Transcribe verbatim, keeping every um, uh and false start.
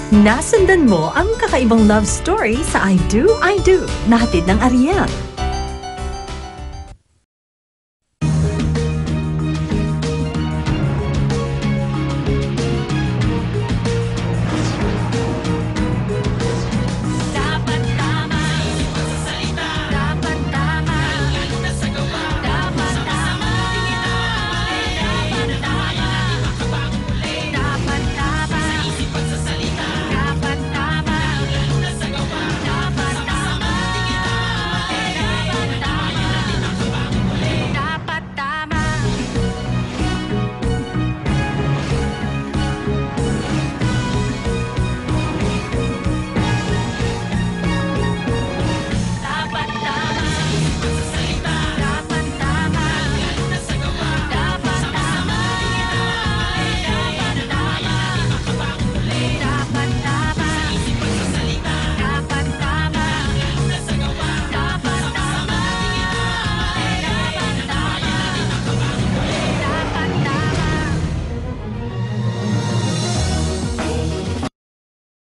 Nasundan mo ang kakaibang love story sa I Do, I Do, na hatid ng Ariel.